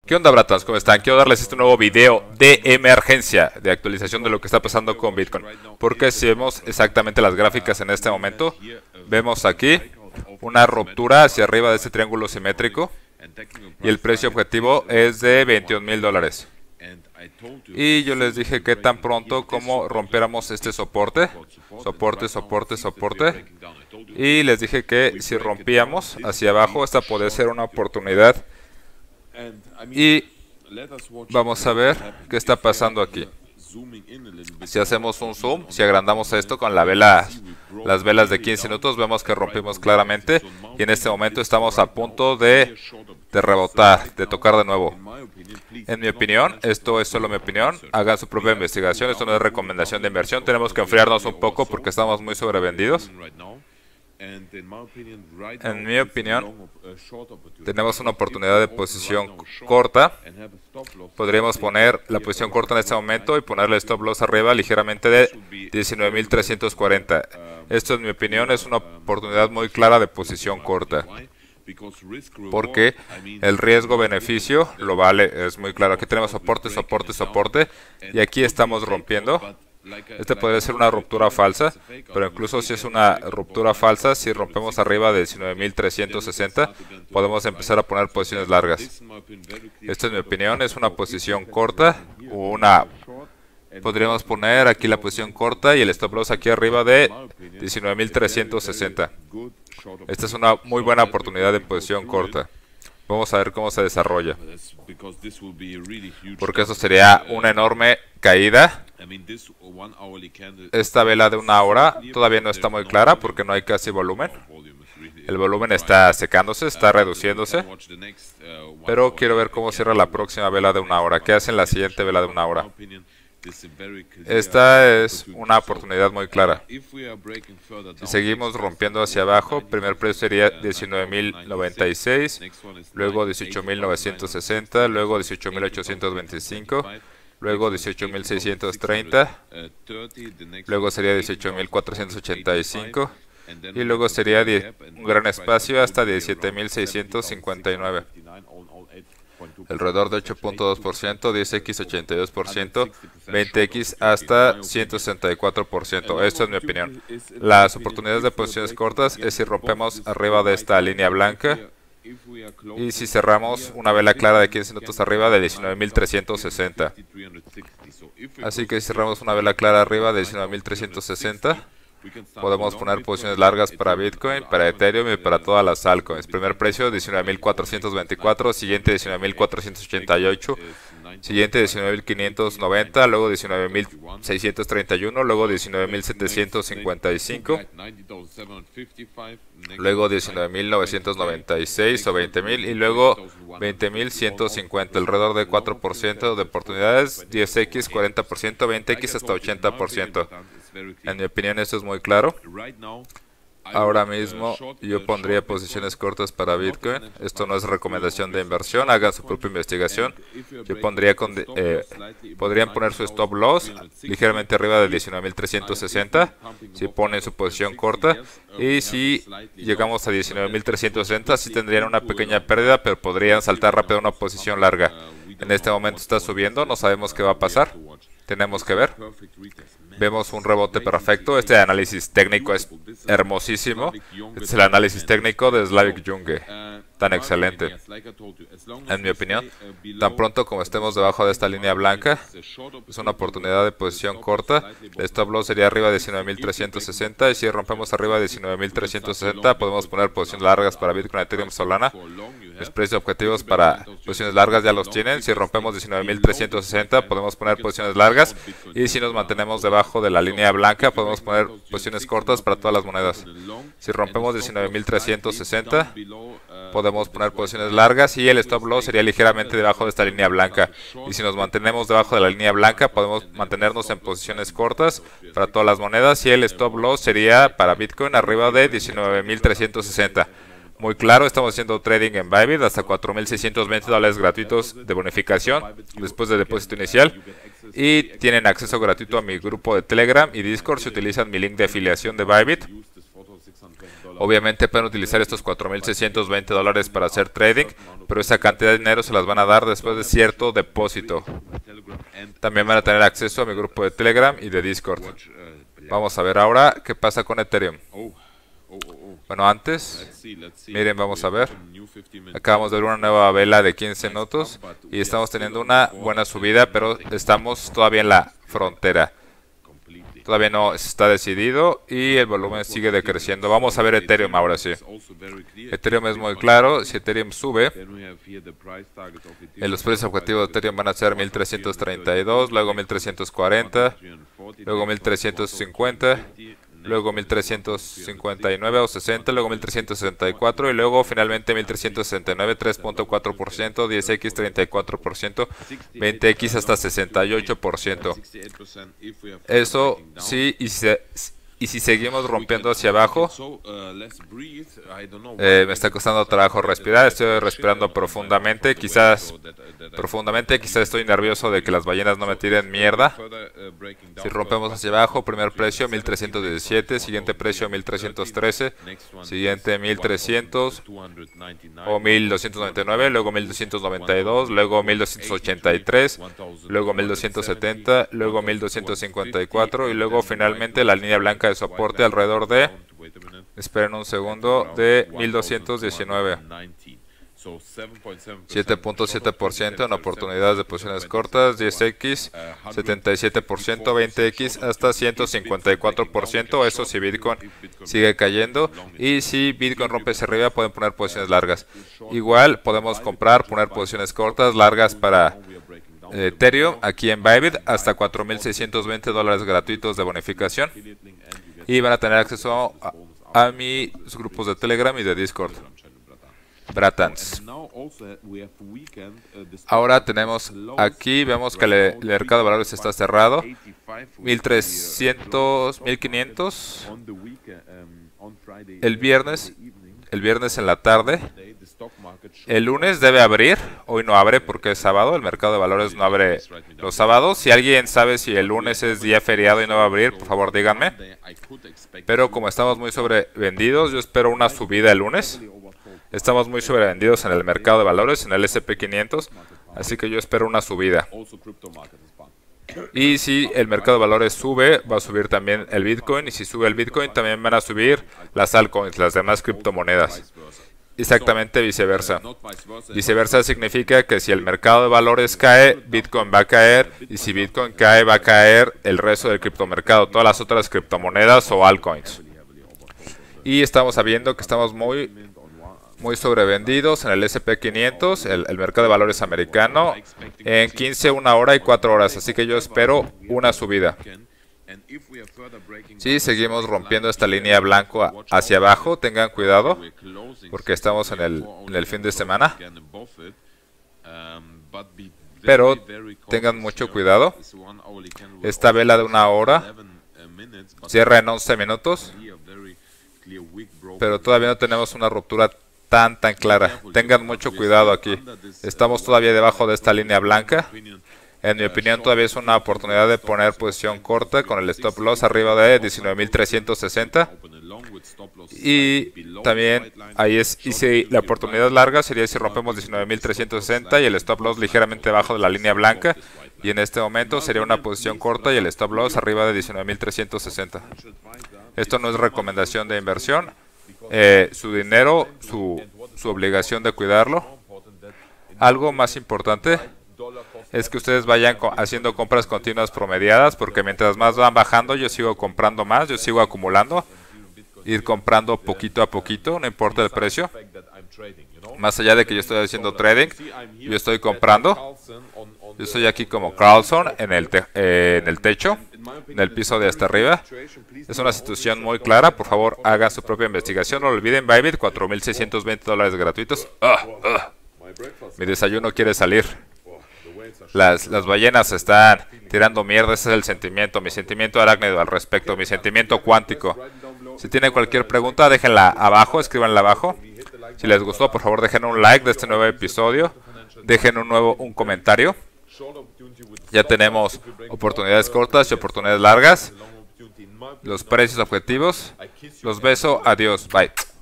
¿Qué onda, bratas? ¿Cómo están? Quiero darles este nuevo video de emergencia, de actualización de lo que está pasando con Bitcoin. Porque si vemos exactamente las gráficas en este momento, vemos aquí una ruptura hacia arriba de este triángulo simétrico y el precio objetivo es de $21,000. Y yo les dije que tan pronto como rompiéramos este soporte, y les dije que si rompíamos hacia abajo, esta podría ser una oportunidad. Y vamos a ver qué está pasando aquí. Si hacemos un zoom, si agrandamos esto con las velas de 15 minutos, vemos que rompimos claramente y en este momento estamos a punto de rebotar, de tocar de nuevo. En mi opinión, esto es solo mi opinión, hagan su propia investigación, esto no es recomendación de inversión, tenemos que enfriarnos un poco porque estamos muy sobrevendidos. En mi opinión, tenemos una oportunidad de posición corta. Podríamos poner la posición corta en este momento y ponerle stop loss arriba ligeramente de 19,340. Esto, en mi opinión, es una oportunidad muy clara de posición corta, porque el riesgo-beneficio lo vale, es muy claro. Aquí tenemos soporte, y aquí estamos rompiendo. Este podría ser una ruptura falsa, pero incluso si es una ruptura falsa, si rompemos arriba de 19,360, podemos empezar a poner posiciones largas. Esta es mi opinión, es una posición corta, podríamos poner aquí la posición corta y el stop loss aquí arriba de 19,360. Esta es una muy buena oportunidad de posición corta. Vamos a ver cómo se desarrolla, porque eso sería una enorme caída. Esta vela de una hora todavía no está muy clara porque no hay casi volumen. El volumen está secándose, está reduciéndose. Pero quiero ver cómo cierra la próxima vela de una hora. ¿Qué hace en la siguiente vela de una hora? Esta es una oportunidad muy clara. Si seguimos rompiendo hacia abajo, el primer precio sería 19,096, luego 18,960, luego 18,825, luego 18,630, luego sería 18,485 y luego sería un gran espacio hasta 17,659. Alrededor de 8.2%, 10x 82%, 20x hasta 164%. Esto es mi opinión. Las oportunidades de posiciones cortas es si rompemos arriba de esta línea blanca y si cerramos una vela clara de 15 minutos arriba de 19,360. Así que si cerramos una vela clara arriba de 19,360, podemos poner posiciones largas para Bitcoin, para Ethereum y para todas las altcoins. Primer precio 19,424, siguiente 19,488, siguiente 19,590, luego 19,631, luego 19,755, luego 19,996 o 20,000 y luego 20,150. Alrededor de 4% de oportunidades, 10x, 40%, 20x hasta 80%. En mi opinión esto es muy claro. Ahora mismo yo pondría posiciones cortas para Bitcoin. Esto no es recomendación de inversión, hagan su propia investigación. Yo pondría podrían poner su stop loss ligeramente arriba de 19,360 si ponen su posición corta, y si llegamos a 19,360 sí tendrían una pequeña pérdida, pero podrían saltar rápido a una posición larga. En este momento está subiendo, no sabemos qué va a pasar, tenemos que ver. Vemos un rebote perfecto. Este análisis técnico es hermosísimo. Este es el análisis técnico de Slavik Junge, tan excelente. En mi opinión, tan pronto como estemos debajo de esta línea blanca, es una oportunidad de posición corta. El stop loss sería arriba de 19,360 y si rompemos arriba de 19,360 podemos poner posiciones largas para Bitcoin, Ethereum, Solana. Los precios objetivos para posiciones largas ya los tienen. Si rompemos 19,360 podemos poner posiciones largas, y si nos mantenemos debajo de la línea blanca podemos poner posiciones cortas para todas las monedas. Si rompemos 19,360 podemos poner posiciones largas y el stop loss sería ligeramente debajo de esta línea blanca, y si nos mantenemos debajo de la línea blanca podemos mantenernos en posiciones cortas para todas las monedas, y el stop loss sería para Bitcoin arriba de 19,360. Muy claro, estamos haciendo trading en Bybit hasta $4,620 gratuitos de bonificación después del depósito inicial, y tienen acceso gratuito a mi grupo de Telegram y Discord si utilizan mi link de afiliación de Bybit. Obviamente pueden utilizar estos 4,620 dólares para hacer trading, pero esa cantidad de dinero se las van a dar después de cierto depósito. También van a tener acceso a mi grupo de Telegram y de Discord. Vamos a ver ahora qué pasa con Ethereum. Bueno, antes, miren, vamos a ver. Acabamos de ver una nueva vela de 15 minutos y estamos teniendo una buena subida, pero estamos todavía en la frontera. Todavía no está decidido y el volumen sigue decreciendo. Vamos a ver Ethereum ahora sí. Ethereum es muy claro. Si Ethereum sube, los precios objetivos de Ethereum van a ser 1332, luego 1340, luego 1350, luego 1359 o 60, luego 1364 y luego finalmente 1369, 3.4%, 10x 34%, 20x hasta 68%. Eso sí, y si seguimos rompiendo hacia abajo, me está costando trabajo respirar, estoy respirando profundamente, quizás estoy nervioso de que las ballenas no me tiren mierda. Si rompemos hacia abajo, primer precio 1317, siguiente precio 1313, siguiente 1300 o 1299, luego 1292, luego 1283, luego 1270, luego 1254 y luego finalmente la línea blanca de soporte alrededor de, esperen un segundo, de 1219. 7.7% en oportunidades de posiciones cortas, 10x, 77%, 20x hasta 154%. Eso si Bitcoin sigue cayendo. Y si Bitcoin rompe hacia arriba, pueden poner posiciones largas. Igual podemos comprar, poner posiciones cortas, largas para Ethereum aquí en Bybit hasta 4,620 dólares gratuitos de bonificación. Y van a tener acceso a mis grupos de Telegram y de Discord. Bratans. Ahora tenemos aquí, vemos que el mercado de valores está cerrado. 1300, 1500 el viernes en la tarde. El lunes debe abrir, hoy no abre porque es sábado, el mercado de valores no abre los sábados. Si alguien sabe si el lunes es día feriado y no va a abrir, por favor díganme. Pero como estamos muy sobrevendidos, yo espero una subida el lunes. Estamos muy sobrevendidos en el mercado de valores, en el SP500, así que yo espero una subida. Y si el mercado de valores sube, va a subir también el Bitcoin. Y si sube el Bitcoin, también van a subir las altcoins, las demás criptomonedas. Exactamente viceversa. Viceversa significa que si el mercado de valores cae, Bitcoin va a caer. Y si Bitcoin cae, va a caer el resto del criptomercado, todas las otras criptomonedas o altcoins. Y estamos sabiendo que estamos muy sobrevendidos en el SP500, el mercado de valores americano, en 15, 1 hora y 4 horas. Así que yo espero una subida. Si seguimos rompiendo esta línea blanco hacia abajo, tengan cuidado, porque estamos en el fin de semana. Pero tengan mucho cuidado. Esta vela de 1 hora cierra en 11 minutos, pero todavía no tenemos una ruptura tan clara. Tengan mucho cuidado aquí. Estamos todavía debajo de esta línea blanca. En mi opinión todavía es una oportunidad de poner posición corta con el stop loss arriba de 19.360. Y también ahí es, y si la oportunidad larga sería si rompemos 19.360 y el stop loss ligeramente abajo de la línea blanca. Y en este momento sería una posición corta y el stop loss arriba de 19.360. Esto no es recomendación de inversión. Su dinero, su obligación de cuidarlo. Algo más importante es que ustedes vayan haciendo compras continuas promediadas, porque mientras más van bajando, yo sigo comprando más, yo sigo acumulando, ir comprando poquito a poquito, no importa el precio. Más allá de que yo estoy haciendo trading, yo estoy comprando. Yo estoy aquí como Carlson en el techo, en el piso de hasta arriba. Es una situación muy clara. Por favor, hagan su propia investigación. No olviden, Bybit, 4,620 dólares gratuitos. Mi desayuno quiere salir. Las ballenas están tirando mierda. Ese es el sentimiento, mi sentimiento arácnido al respecto, mi sentimiento cuántico. Si tienen cualquier pregunta, déjenla abajo, escríbanla abajo. Si les gustó, por favor, dejen un like de este nuevo episodio. Dejen un comentario. Ya tenemos oportunidades cortas y oportunidades largas. los precios objetivos. Los beso. Adiós. Bye.